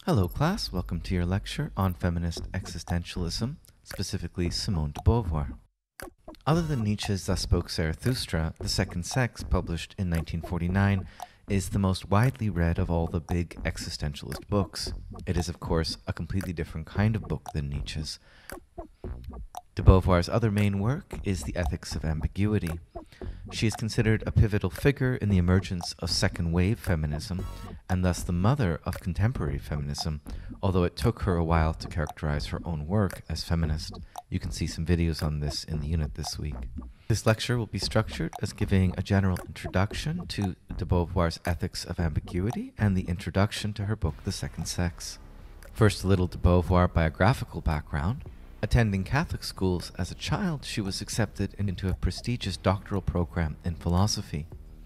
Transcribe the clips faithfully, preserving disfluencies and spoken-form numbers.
Hello class, welcome to your lecture on feminist existentialism, specifically Simone de Beauvoir. Other than Nietzsche's Thus Spoke Zarathustra, The Second Sex, published in nineteen forty-nine, is the most widely read of all the big existentialist books. It is, of course, a completely different kind of book than Nietzsche's. De Beauvoir's other main work is The Ethics of Ambiguity. She is considered a pivotal figure in the emergence of second-wave feminism, and thus the mother of contemporary feminism, although it took her a while to characterize her own work as feminist. You can see some videos on this in the unit this week. This lecture will be structured as giving a general introduction to de Beauvoir's Ethics of Ambiguity and the introduction to her book The Second Sex. First, a little de Beauvoir biographical background. Attending Catholic schools as a child, she was accepted into a prestigious doctoral program in philosophy,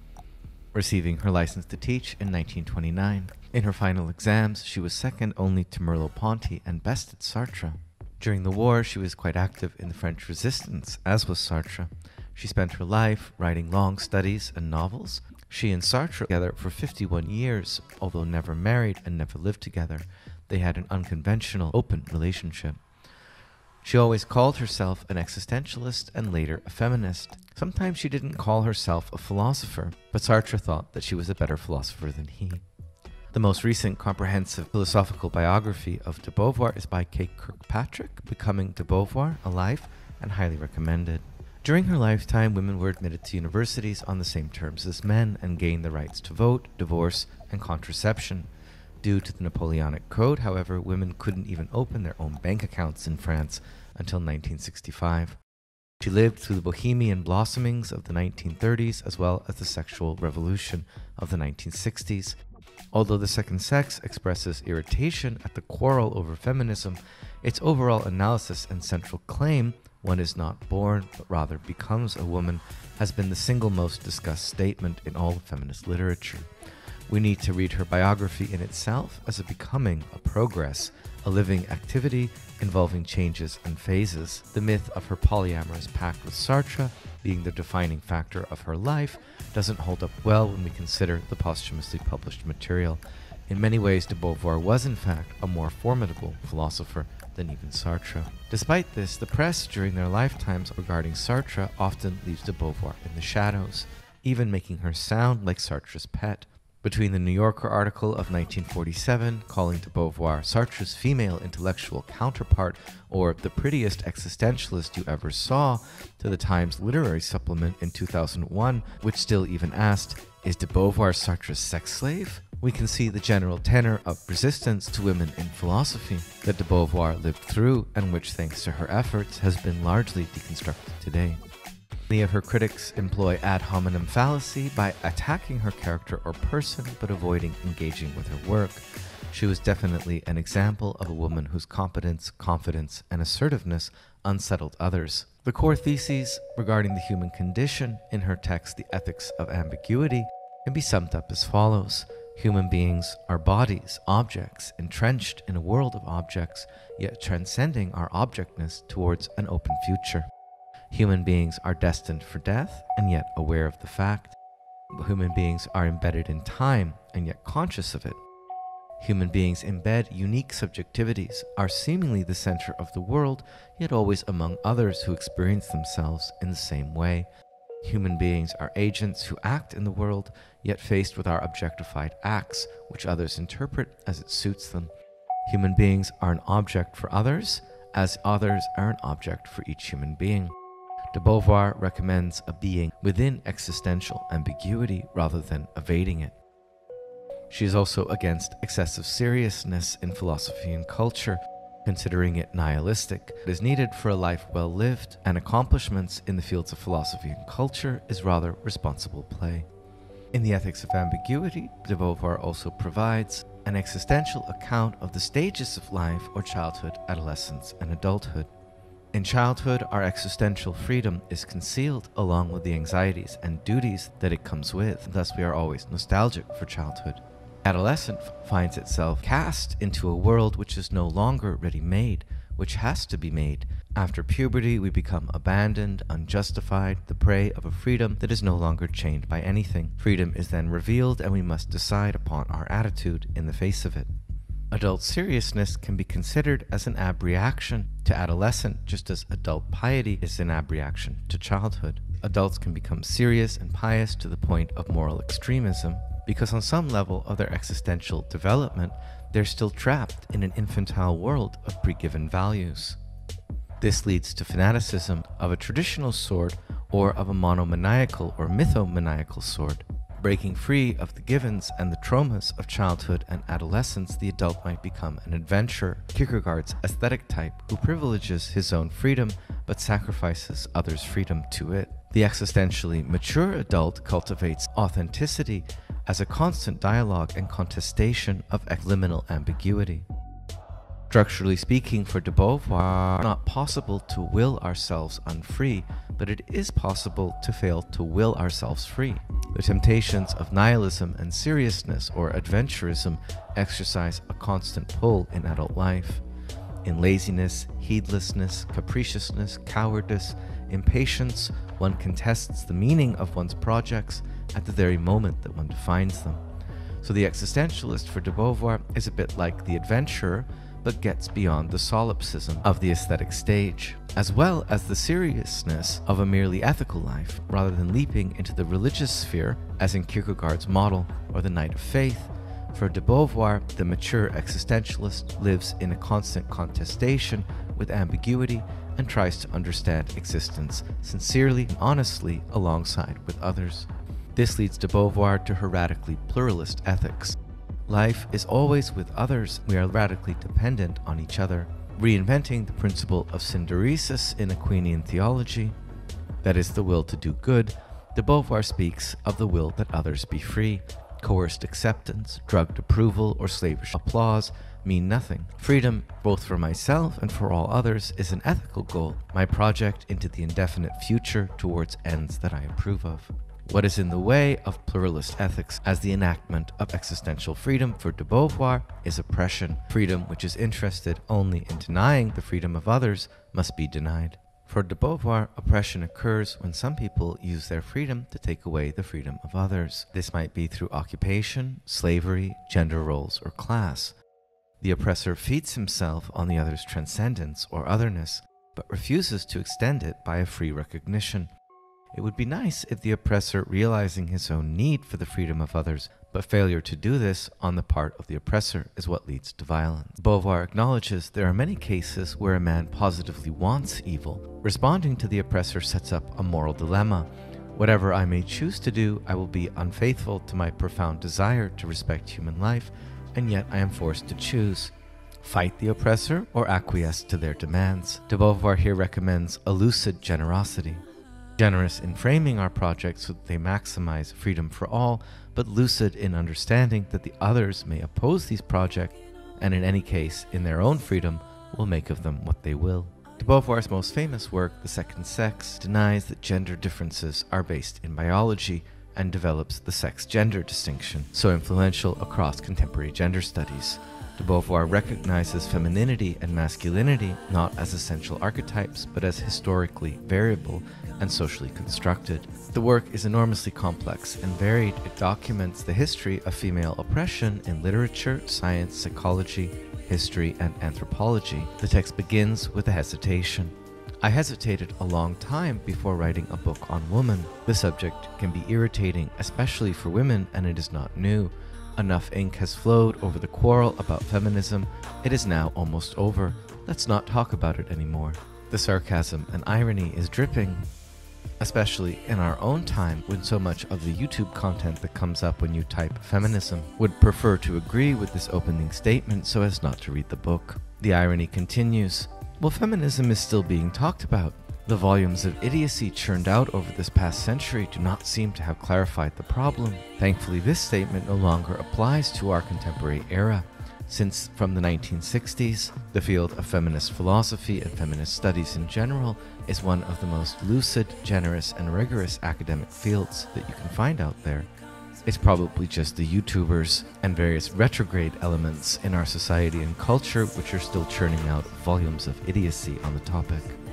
receiving her license to teach in nineteen twenty-nine. In her final exams, she was second only to Merleau-Ponty and bested Sartre. During the war, she was quite active in the French resistance, as was Sartre. She spent her life writing long studies and novels. She and Sartre were together for fifty-one years, although never married and never lived together. They had an unconventional, open relationship. She always called herself an existentialist and later a feminist. Sometimes she didn't call herself a philosopher, but Sartre thought that she was a better philosopher than he. The most recent comprehensive philosophical biography of de Beauvoir is by Kate Kirkpatrick, Becoming de Beauvoir, a Life, and highly recommended. During her lifetime, women were admitted to universities on the same terms as men and gained the rights to vote, divorce, and contraception. Due to the Napoleonic Code, however, women couldn't even open their own bank accounts in France until nineteen sixty-five. She lived through the bohemian blossomings of the nineteen thirties as well as the sexual revolution of the nineteen sixties. Although The Second Sex expresses irritation at the quarrel over feminism, its overall analysis and central claim, one is not born but rather becomes a woman, has been the single most discussed statement in all of feminist literature. We need to read her biography in itself as a becoming, a progress, a living activity involving changes and phases. The myth of her polyamorous pact with Sartre being the defining factor of her life doesn't hold up well when we consider the posthumously published material. In many ways, de Beauvoir was in fact a more formidable philosopher than even Sartre. Despite this, the press during their lifetimes regarding Sartre often leaves de Beauvoir in the shadows, even making her sound like Sartre's pet. Between the New Yorker article of nineteen forty-seven, calling de Beauvoir Sartre's female intellectual counterpart or the prettiest existentialist you ever saw, to the Times literary supplement in two thousand one, which still even asked, is de Beauvoir Sartre's sex slave? We can see the general tenor of resistance to women in philosophy that de Beauvoir lived through and which, thanks to her efforts, has been largely deconstructed today. Many of her critics employ ad hominem fallacy by attacking her character or person but avoiding engaging with her work. She was definitely an example of a woman whose competence, confidence, and assertiveness unsettled others. The core theses regarding the human condition in her text, The Ethics of Ambiguity, can be summed up as follows. Human beings are bodies, objects, entrenched in a world of objects, yet transcending our objectness towards an open future. Human beings are destined for death and yet aware of the fact. Human beings are embedded in time and yet conscious of it. Human beings embed unique subjectivities, are seemingly the center of the world, yet always among others who experience themselves in the same way. Human beings are agents who act in the world, yet faced with our objectified acts, which others interpret as it suits them. Human beings are an object for others, as others are an object for each human being. De Beauvoir recommends a being within existential ambiguity rather than evading it. She is also against excessive seriousness in philosophy and culture, considering it nihilistic. It is needed for a life well lived, and accomplishments in the fields of philosophy and culture is rather responsible play. In The Ethics of Ambiguity, de Beauvoir also provides an existential account of the stages of life or childhood, adolescence, and adulthood. In childhood, our existential freedom is concealed along with the anxieties and duties that it comes with. Thus, we are always nostalgic for childhood. Adolescent finds itself cast into a world which is no longer ready-made, which has to be made. After puberty, we become abandoned, unjustified, the prey of a freedom that is no longer chained by anything. Freedom is then revealed, and we must decide upon our attitude in the face of it. Adult seriousness can be considered as an abreaction to adolescent, just as adult piety is an abreaction to childhood. Adults can become serious and pious to the point of moral extremism, because on some level of their existential development, they're still trapped in an infantile world of pre-given values. This leads to fanaticism of a traditional sort or of a monomaniacal or mythomaniacal sort. Breaking free of the givens and the traumas of childhood and adolescence, the adult might become an adventurer, Kierkegaard's aesthetic type who privileges his own freedom but sacrifices others' freedom to it. The existentially mature adult cultivates authenticity as a constant dialogue and contestation of liminal ambiguity. Structurally speaking, for de Beauvoir, it's not possible to will ourselves unfree, but it is possible to fail to will ourselves free. The temptations of nihilism and seriousness or adventurism exercise a constant pull in adult life. In laziness, heedlessness, capriciousness, cowardice, impatience, one contests the meaning of one's projects at the very moment that one defines them. So the existentialist for de Beauvoir is a bit like the adventurer, but gets beyond the solipsism of the aesthetic stage, as well as the seriousness of a merely ethical life, rather than leaping into the religious sphere, as in Kierkegaard's model or the Knight of Faith. For de Beauvoir, the mature existentialist lives in a constant contestation with ambiguity and tries to understand existence sincerely and honestly alongside with others. This leads de Beauvoir to her radically pluralist ethics. Life is always with others. We are radically dependent on each other. Reinventing the principle of synderesis in Aquinian theology, that is the will to do good, de Beauvoir speaks of the will that others be free. Coerced acceptance, drugged approval, or slavish applause mean nothing. Freedom, both for myself and for all others, is an ethical goal, my project into the indefinite future towards ends that I approve of. What is in the way of pluralist ethics as the enactment of existential freedom for de Beauvoir is oppression. Freedom which is interested only in denying the freedom of others must be denied. For de Beauvoir, oppression occurs when some people use their freedom to take away the freedom of others. This might be through occupation, slavery, gender roles, or class. The oppressor feeds himself on the other's transcendence or otherness, but refuses to extend it by a free recognition. It would be nice if the oppressor, realizing his own need for the freedom of others, but failure to do this on the part of the oppressor is what leads to violence. Beauvoir acknowledges there are many cases where a man positively wants evil. Responding to the oppressor sets up a moral dilemma. Whatever I may choose to do, I will be unfaithful to my profound desire to respect human life, and yet I am forced to choose. Fight the oppressor or acquiesce to their demands. De Beauvoir here recommends a lucid generosity. Generous in framing our projects so that they maximize freedom for all, but lucid in understanding that the others may oppose these projects, and in any case, in their own freedom, will make of them what they will. De Beauvoir's most famous work, The Second Sex, denies that gender differences are based in biology and develops the sex-gender distinction, so influential across contemporary gender studies. De Beauvoir recognizes femininity and masculinity not as essential archetypes, but as historically variable and socially constructed. The work is enormously complex and varied. It documents the history of female oppression in literature, science, psychology, history, and anthropology. The text begins with a hesitation. I hesitated a long time before writing a book on woman. The subject can be irritating, especially for women, and it is not new. Enough ink has flowed over the quarrel about feminism. It is now almost over. Let's not talk about it anymore. The sarcasm and irony is dripping, especially in our own time when so much of the YouTube content that comes up when you type feminism would prefer to agree with this opening statement so as not to read the book. The irony continues. Well, feminism is still being talked about. The volumes of idiocy churned out over this past century do not seem to have clarified the problem. Thankfully, this statement no longer applies to our contemporary era, since from the nineteen sixties, the field of feminist philosophy and feminist studies in general is one of the most lucid, generous, and rigorous academic fields that you can find out there. It's probably just the YouTubers and various retrograde elements in our society and culture which are still churning out volumes of idiocy on the topic.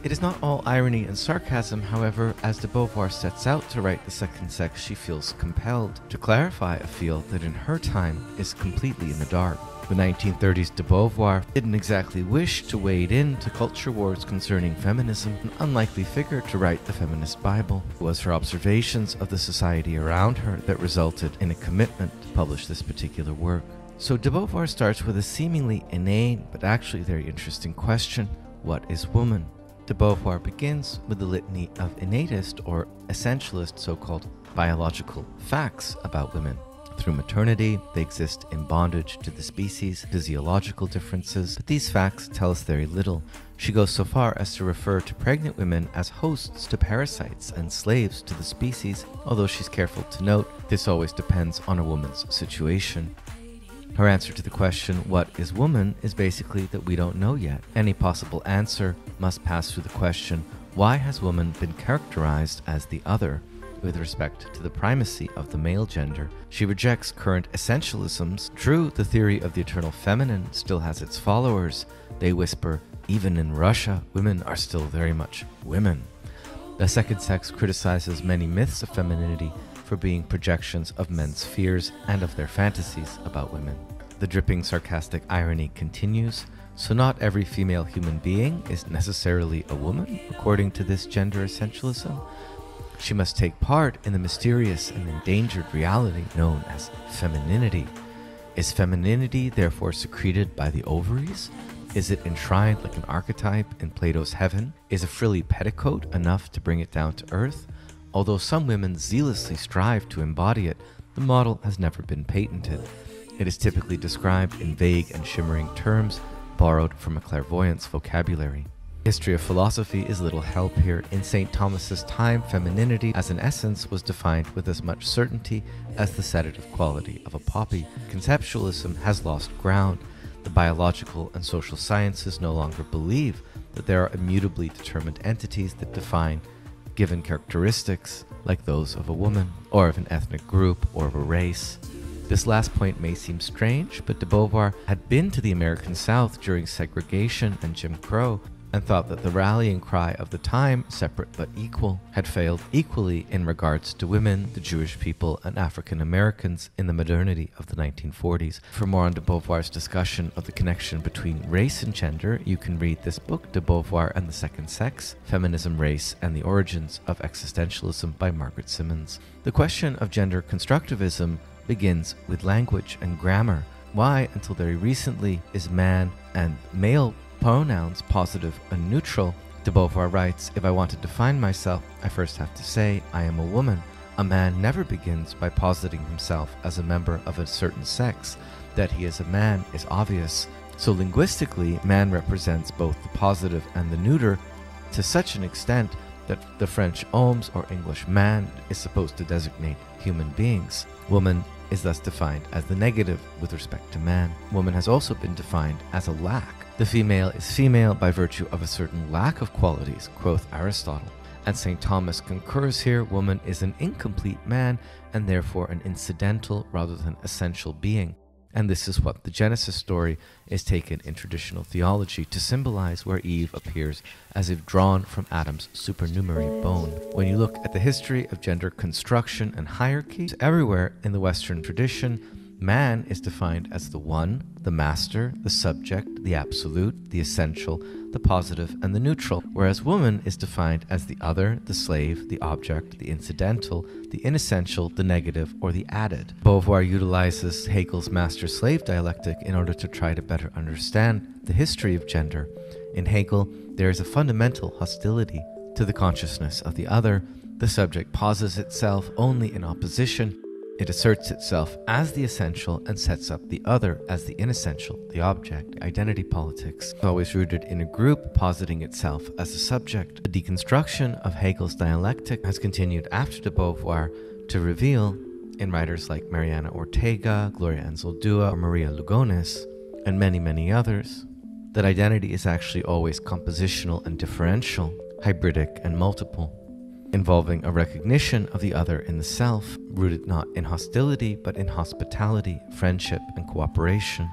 It is not all irony and sarcasm, however. As de Beauvoir sets out to write The Second Sex, she feels compelled to clarify a field that in her time is completely in the dark. The nineteen thirties de Beauvoir didn't exactly wish to wade into culture wars concerning feminism. An unlikely figure to write the feminist Bible. It was her observations of the society around her that resulted in a commitment to publish this particular work. So de Beauvoir starts with a seemingly inane but actually very interesting question: what is woman? De Beauvoir begins with the litany of innatist or essentialist so-called biological facts about women. Through maternity, they exist in bondage to the species, physiological differences, but these facts tell us very little. She goes so far as to refer to pregnant women as hosts to parasites and slaves to the species, although she's careful to note this always depends on a woman's situation. Her answer to the question, what is woman, is basically that we don't know yet. Any possible answer must pass through the question, why has woman been characterized as the other? With respect to the primacy of the male gender, she rejects current essentialisms. True, the theory of the eternal feminine still has its followers. They whisper, even in Russia, women are still very much women. The Second Sex criticizes many myths of femininity for being projections of men's fears and of their fantasies about women. The dripping sarcastic irony continues. So not every female human being is necessarily a woman, according to this gender essentialism. She must take part in the mysterious and endangered reality known as femininity. Is femininity therefore secreted by the ovaries? Is it enshrined like an archetype in Plato's heaven? Is a frilly petticoat enough to bring it down to earth? Although some women zealously strive to embody it, the model has never been patented. It is typically described in vague and shimmering terms borrowed from a clairvoyance vocabulary. History of philosophy is little help here. In Saint Thomas's time, femininity as an essence was defined with as much certainty as the sedative quality of a poppy. Conceptualism has lost ground. The biological and social sciences no longer believe that there are immutably determined entities that define given characteristics like those of a woman, or of an ethnic group, or of a race. This last point may seem strange, but de Beauvoir had been to the American South during segregation and Jim Crow, and thought that the rallying cry of the time, separate but equal, had failed equally in regards to women, the Jewish people, and African Americans in the modernity of the nineteen forties. For more on de Beauvoir's discussion of the connection between race and gender, you can read this book, De Beauvoir and the Second Sex, Feminism, Race, and the Origins of Existentialism by Margaret Simmons. The question of gender constructivism begins with language and grammar. Why, until very recently, is man and male pronouns positive and neutral? De Beauvoir writes, if I want to define myself, I first have to say I am a woman. A man never begins by positing himself as a member of a certain sex. That he is a man is obvious. So linguistically, man represents both the positive and the neuter to such an extent that the French homme or English man is supposed to designate human beings. Woman is thus defined as the negative with respect to man. Woman has also been defined as a lack. The female is female by virtue of a certain lack of qualities, quoth Aristotle. And Saint Thomas concurs here, woman is an incomplete man and therefore an incidental rather than essential being. And this is what the Genesis story is taken in traditional theology to symbolize, where Eve appears as if drawn from Adam's supernumerary bone. When you look at the history of gender construction and hierarchy, everywhere in the Western tradition, man is defined as the one, the master, the subject, the absolute, the essential, the positive, and the neutral, whereas woman is defined as the other, the slave, the object, the incidental, the inessential, the negative, or the added. Beauvoir utilizes Hegel's master-slave dialectic in order to try to better understand the history of gender. In Hegel, there is a fundamental hostility to the consciousness of the other. The subject pauses itself only in opposition. It asserts itself as the essential and sets up the other as the inessential, the object. Identity politics is always rooted in a group positing itself as a subject. The deconstruction of Hegel's dialectic has continued after de Beauvoir to reveal, in writers like Mariana Ortega, Gloria Anzaldúa, or Maria Lugones, and many, many others, that identity is actually always compositional and differential, hybridic and multiple, involving a recognition of the other in the self, rooted not in hostility, but in hospitality, friendship, and cooperation.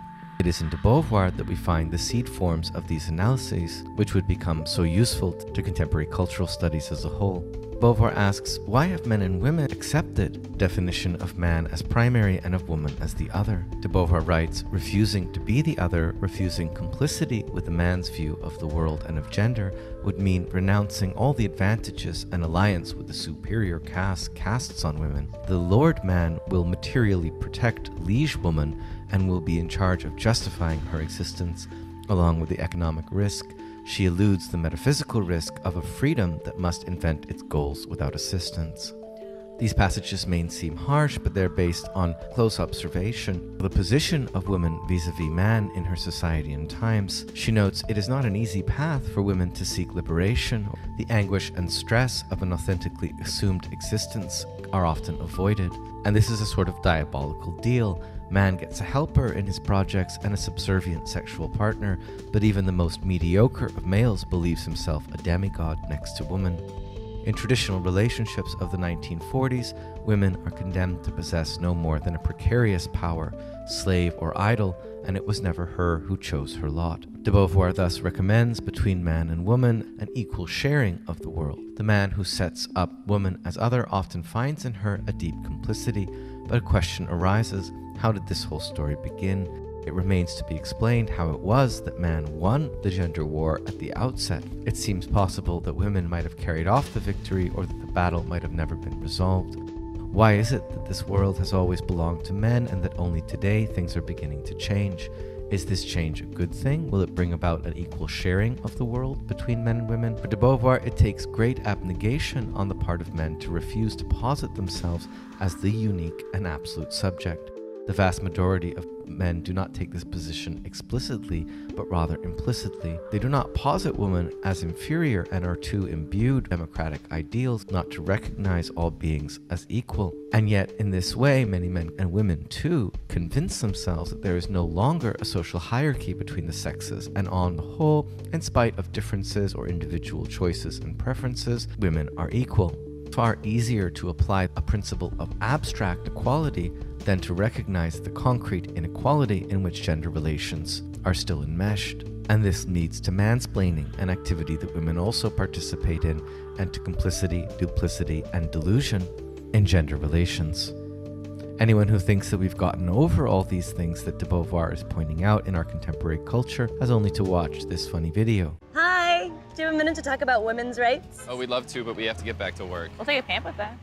It is in de Beauvoir that we find the seed forms of these analyses, which would become so useful to contemporary cultural studies as a whole. Beauvoir asks, why have men and women accepted definition of man as primary and of woman as the other? De Beauvoir writes, refusing to be the other, refusing complicity with the man's view of the world and of gender, would mean renouncing all the advantages an alliance with the superior caste casts on women. The lord man will materially protect liege woman and will be in charge of justifying her existence, along with the economic risk. She eludes the metaphysical risk of a freedom that must invent its goals without assistance. These passages may seem harsh, but they're based on close observation of the position of woman vis-a-vis man in her society and times. She notes it is not an easy path for women to seek liberation. The anguish and stress of an authentically assumed existence are often avoided, and this is a sort of diabolical deal. Man gets a helper in his projects and a subservient sexual partner, but even the most mediocre of males believes himself a demigod next to woman. In traditional relationships of the nineteen forties, women are condemned to possess no more than a precarious power, slave or idol, and it was never her who chose her lot. De Beauvoir thus recommends between man and woman an equal sharing of the world. The man who sets up woman as other often finds in her a deep complicity, but a question arises: how did this whole story begin? It remains to be explained how it was that man won the gender war at the outset. It seems possible that women might have carried off the victory, or that the battle might have never been resolved. Why is it that this world has always belonged to men and that only today things are beginning to change? Is this change a good thing? Will it bring about an equal sharing of the world between men and women? For de Beauvoir, it takes great abnegation on the part of men to refuse to posit themselves as the unique and absolute subject. The vast majority of men do not take this position explicitly, but rather implicitly. They do not posit women as inferior and are too imbued democratic ideals not to recognize all beings as equal. And yet, in this way, many men and women too convince themselves that there is no longer a social hierarchy between the sexes, and on the whole, in spite of differences or individual choices and preferences, women are equal. Far easier to apply a principle of abstract equality than to recognize the concrete inequality in which gender relations are still enmeshed. And this leads to mansplaining, an activity that women also participate in, and to complicity, duplicity, and delusion in gender relations. Anyone who thinks that we've gotten over all these things that de Beauvoir is pointing out in our contemporary culture has only to watch this funny video. Hi! Do you have a minute to talk about women's rights? Oh, we'd love to, but we have to get back to work. We'll take a pamphlet then.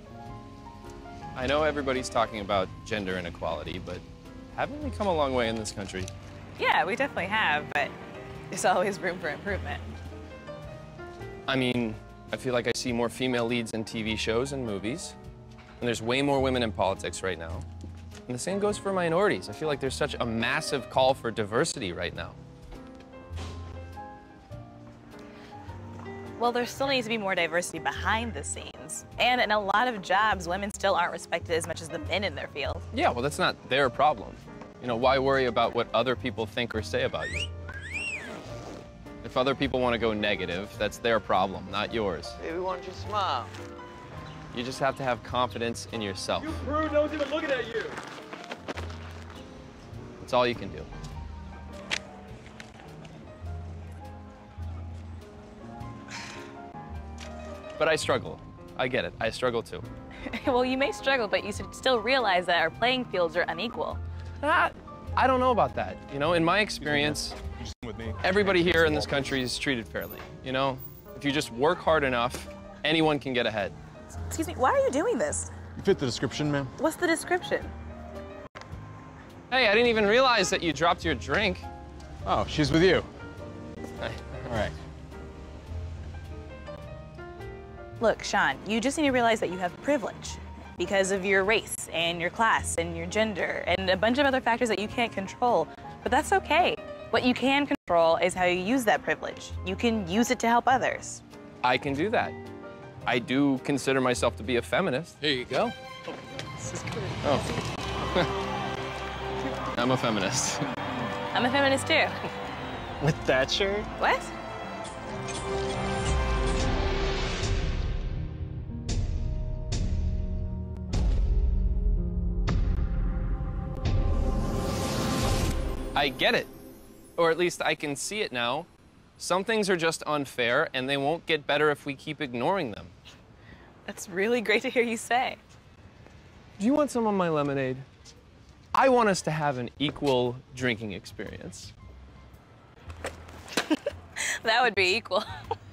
I know everybody's talking about gender inequality, but haven't we come a long way in this country? Yeah, we definitely have, but there's always room for improvement. I mean, I feel like I see more female leads in T V shows and movies, and there's way more women in politics right now. And the same goes for minorities. I feel like there's such a massive call for diversity right now. Well, there still needs to be more diversity behind the scenes. And in a lot of jobs, women still aren't respected as much as the men in their field. Yeah, well, that's not their problem. You know, why worry about what other people think or say about you? If other people want to go negative, that's their problem, not yours. Baby, why don't you smile? You just have to have confidence in yourself. You prude, no one's even looking at you. That's all you can do. But I struggle. I get it. I struggle too. Well, you may struggle, but you should still realize that our playing fields are unequal. Ah, I don't know about that. You know, in my experience, With me. everybody here in this country is treated fairly. You know, if you just work hard enough, anyone can get ahead. Excuse me, why are you doing this? You fit the description, ma'am. What's the description? Hey, I didn't even realize that you dropped your drink. Oh, she's with you. Hey. All right. Look, Sean, you just need to realize that you have privilege because of your race and your class and your gender and a bunch of other factors that you can't control. But that's okay. What you can control is how you use that privilege. You can use it to help others. I can do that. I do consider myself to be a feminist. Here you go. Oh. I'm a feminist. I'm a feminist too. With that shirt? What? I I get it. Or at least I can see it now. Some things are just unfair, and they won't get better if we keep ignoring them. That's really great to hear you say. Do you want some of my lemonade? I want us to have an equal drinking experience. That would be equal.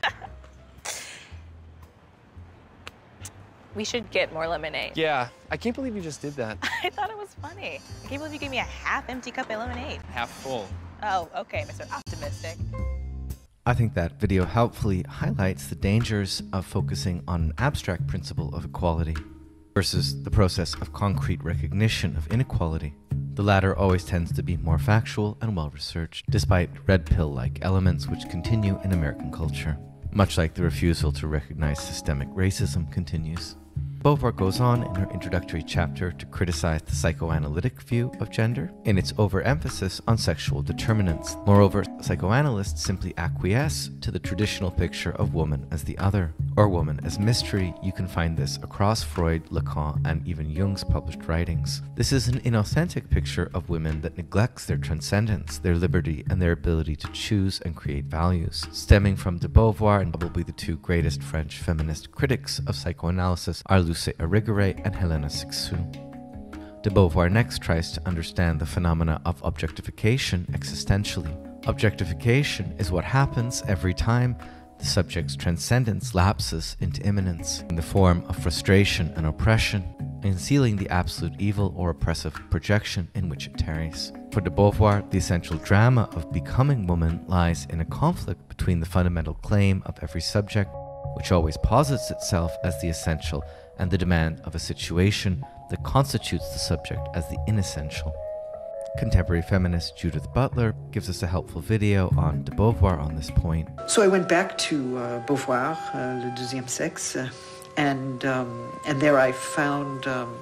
We should get more lemonade. Yeah, I can't believe you just did that. I thought it was funny. I can't believe you gave me a half-empty cup of lemonade. Half full. Oh, okay, Mister Optimistic. I think that video helpfully highlights the dangers of focusing on an abstract principle of equality versus the process of concrete recognition of inequality. The latter always tends to be more factual and well-researched, despite red pill-like elements which continue in American culture, much like the refusal to recognize systemic racism continues. Beauvoir goes on in her introductory chapter to criticize the psychoanalytic view of gender in its overemphasis on sexual determinants. Moreover, psychoanalysts simply acquiesce to the traditional picture of woman as the other, or woman as mystery. You can find this across Freud, Lacan, and even Jung's published writings. This is an inauthentic picture of women that neglects their transcendence, their liberty, and their ability to choose and create values. Stemming from de Beauvoir and probably the two greatest French feminist critics of psychoanalysis are Luce Irigaray and Helena Cixous. De Beauvoir next tries to understand the phenomena of objectification existentially. Objectification is what happens every time the subject's transcendence lapses into immanence in the form of frustration and oppression, concealing the absolute evil or oppressive projection in which it tarries. For de Beauvoir, the essential drama of becoming woman lies in a conflict between the fundamental claim of every subject, which always posits itself as the essential, and the demand of a situation that constitutes the subject as the inessential. Contemporary feminist Judith Butler gives us a helpful video on de Beauvoir on this point. So I went back to uh, Beauvoir, uh, Le Deuxième Sexe, uh, and, um, and there I found um,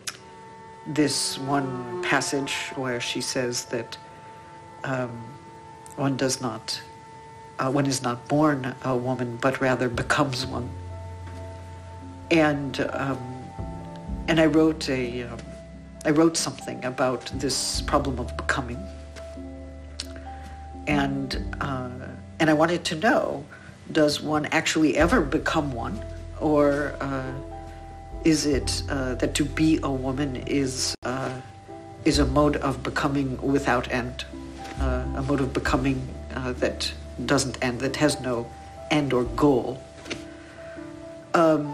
this one passage where she says that um, one does not, uh, one is not born a woman, but rather becomes one. And um, and I wrote a um, I wrote something about this problem of becoming, and uh, and I wanted to know: does one actually ever become one, or uh, is it uh, that to be a woman is uh, is a mode of becoming without end, uh, a mode of becoming uh, that doesn't end, that has no end or goal? Um,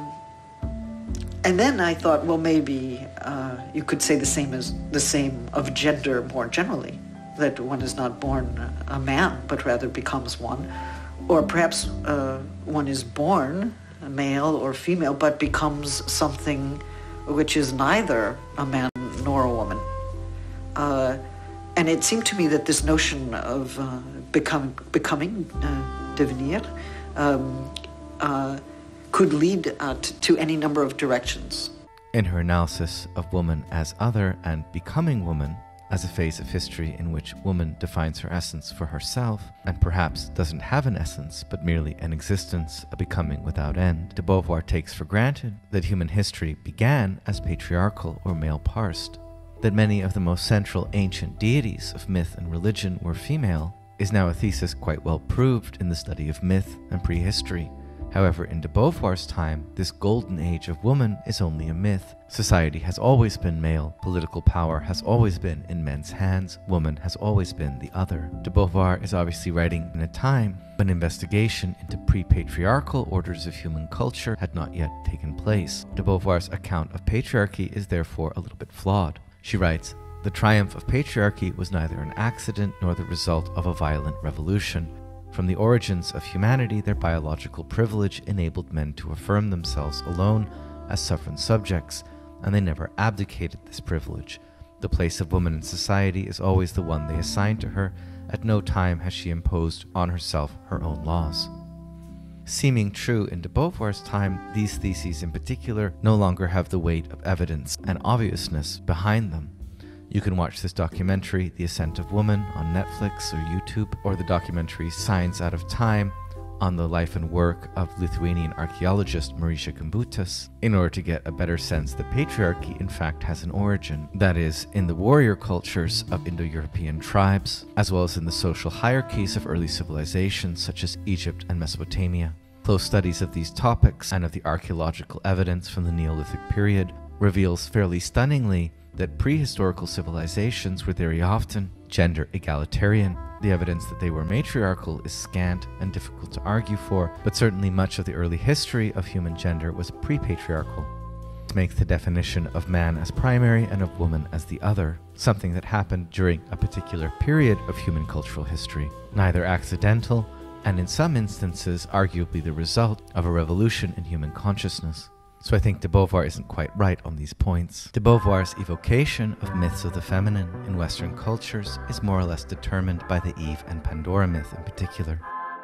And then I thought, well, maybe uh, you could say the same as the same of gender more generally, that one is not born a man, but rather becomes one. Or perhaps uh, one is born a male or female, but becomes something which is neither a man nor a woman. Uh, and it seemed to me that this notion of uh, become, becoming, uh, devenir, um, uh, could lead uh, t- to any number of directions. In her analysis of woman as other and becoming woman as a phase of history in which woman defines her essence for herself and perhaps doesn't have an essence but merely an existence, a becoming without end, de Beauvoir takes for granted that human history began as patriarchal or male-parsed. That many of the most central ancient deities of myth and religion were female is now a thesis quite well proved in the study of myth and prehistory. However, in de Beauvoir's time, this golden age of woman is only a myth. Society has always been male, political power has always been in men's hands, woman has always been the other. De Beauvoir is obviously writing in a time when investigation into pre-patriarchal orders of human culture had not yet taken place. De Beauvoir's account of patriarchy is therefore a little bit flawed. She writes, "The triumph of patriarchy was neither an accident nor the result of a violent revolution. From the origins of humanity, their biological privilege enabled men to affirm themselves alone as sovereign subjects, and they never abdicated this privilege. The place of woman in society is always the one they assign to her. At no time has she imposed on herself her own laws." Seeming true in de Beauvoir's time, these theses in particular no longer have the weight of evidence and obviousness behind them. You can watch this documentary, The Ascent of Woman, on Netflix or YouTube, or the documentary Signs Out of Time on the life and work of Lithuanian archaeologist Marysia Kambutas in order to get a better sense that patriarchy in fact has an origin, that is, in the warrior cultures of Indo-European tribes, as well as in the social hierarchies of early civilizations such as Egypt and Mesopotamia. Close studies of these topics and of the archaeological evidence from the Neolithic period reveals fairly stunningly that prehistorical civilizations were very often gender egalitarian. The evidence that they were matriarchal is scant and difficult to argue for, but certainly much of the early history of human gender was pre-patriarchal. This makes the definition of man as primary and of woman as the other, something that happened during a particular period of human cultural history, neither accidental and in some instances arguably the result of a revolution in human consciousness. So I think de Beauvoir isn't quite right on these points. De Beauvoir's evocation of myths of the feminine in Western cultures is more or less determined by the Eve and Pandora myth in particular.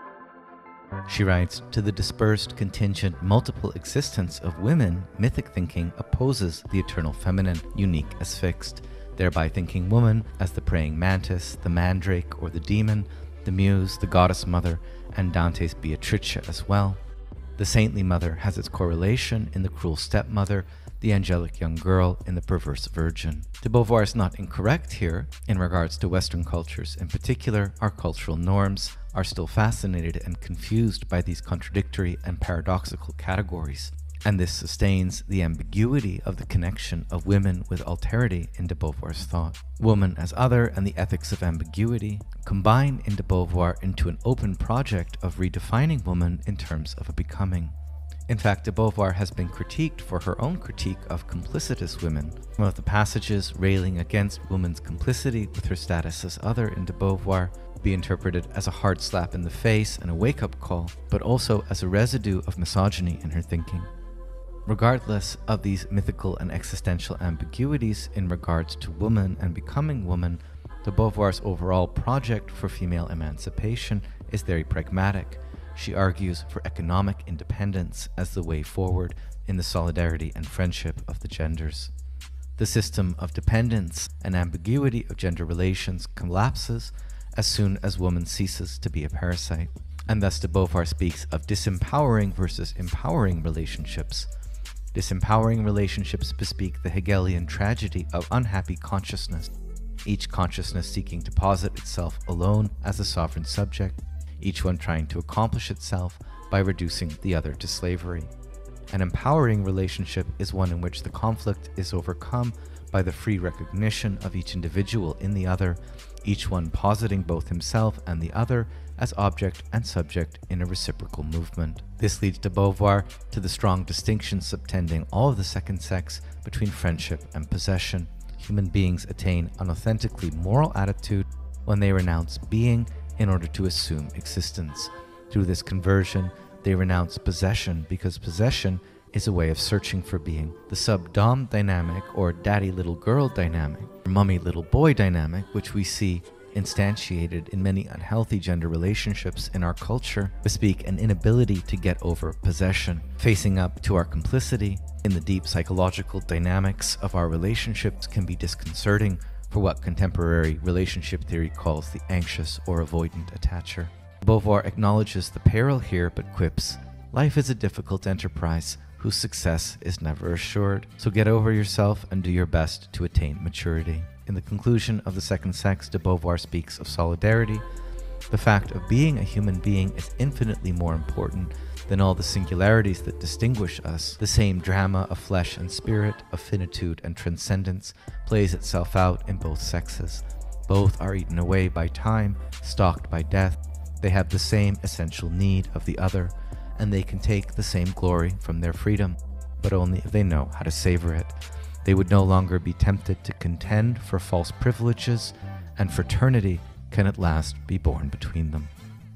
She writes, "To the dispersed, contingent, multiple existence of women, mythic thinking opposes the eternal feminine, unique as fixed, thereby thinking woman as the praying mantis, the mandrake or the demon, the muse, the goddess mother, and Dante's Beatrice as well. The saintly mother has its correlation in the cruel stepmother, the angelic young girl in the perverse virgin." De Beauvoir is not incorrect here. In regards to Western cultures in particular, our cultural norms are still fascinated and confused by these contradictory and paradoxical categories. And this sustains the ambiguity of the connection of women with alterity in de Beauvoir's thought. Woman as other and the ethics of ambiguity combine in de Beauvoir into an open project of redefining woman in terms of a becoming. In fact, de Beauvoir has been critiqued for her own critique of complicitous women. Some of the passages railing against woman's complicity with her status as other in de Beauvoir be interpreted as a hard slap in the face and a wake-up call, but also as a residue of misogyny in her thinking. Regardless of these mythical and existential ambiguities in regards to woman and becoming woman, de Beauvoir's overall project for female emancipation is very pragmatic. She argues for economic independence as the way forward in the solidarity and friendship of the genders. The system of dependence and ambiguity of gender relations collapses as soon as woman ceases to be a parasite. And thus de Beauvoir speaks of disempowering versus empowering relationships. Disempowering relationships bespeak the Hegelian tragedy of unhappy consciousness, each consciousness seeking to posit itself alone as a sovereign subject, each one trying to accomplish itself by reducing the other to slavery. An empowering relationship is one in which the conflict is overcome by the free recognition of each individual in the other, each one positing both himself and the other as object and subject in a reciprocal movement. This leads de Beauvoir to the strong distinction subtending all of the second sex between friendship and possession. Human beings attain an authentically moral attitude when they renounce being in order to assume existence. Through this conversion, they renounce possession because possession is a way of searching for being. The sub-dom dynamic, or daddy-little girl dynamic, or mummy-little boy dynamic, which we see instantiated in many unhealthy gender relationships in our culture, bespeak an inability to get over possession. Facing up to our complicity in the deep psychological dynamics of our relationships can be disconcerting for what contemporary relationship theory calls the anxious or avoidant attacher. Beauvoir acknowledges the peril here, but quips, "Life is a difficult enterprise whose success is never assured, so get over yourself and do your best to attain maturity." In the conclusion of The Second Sex, de Beauvoir speaks of solidarity. The fact of being a human being is infinitely more important than all the singularities that distinguish us. The same drama of flesh and spirit, of finitude and transcendence, plays itself out in both sexes. Both are eaten away by time, stalked by death. They have the same essential need of the other, and they can take the same glory from their freedom, but only if they know how to savor it. They would no longer be tempted to contend for false privileges, and fraternity can at last be born between them.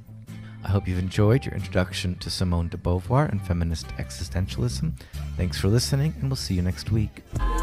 I hope you've enjoyed your introduction to Simone de Beauvoir and feminist existentialism. Thanks for listening, and we'll see you next week.